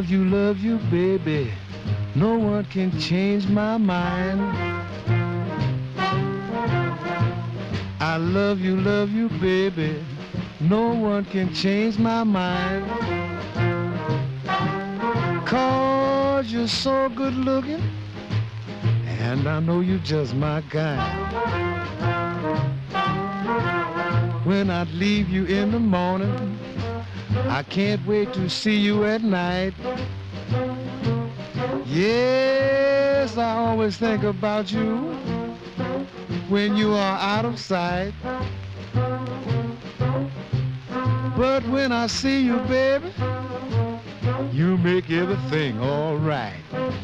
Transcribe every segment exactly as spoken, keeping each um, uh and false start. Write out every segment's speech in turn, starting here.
love you, love you, baby. No one can change my mind. I love you, love you, baby. No one can change my mind. 'Cause you're so good looking, and I know you're just my guy. When I leave you in the morning, I can't wait to see you at night. Yes, I always think about you when you are out of sight. But when I see you, baby, you make everything all right.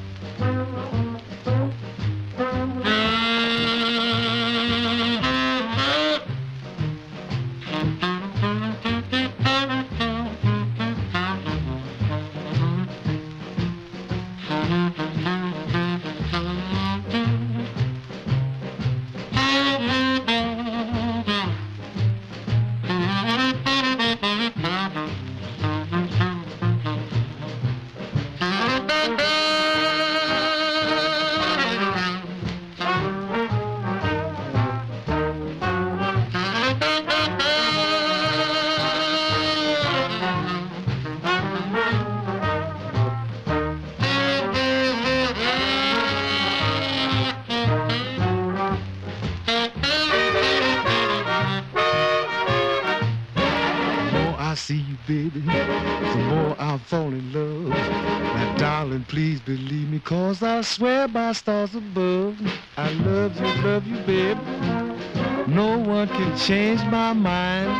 I see you, baby, the more I fall in love. Now, darling, please believe me, 'cause I swear by stars above, I love you, love you, baby. No one can change my mind.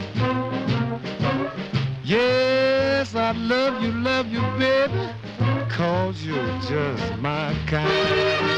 Yes, I love you, love you, baby, 'cause you're just my kind.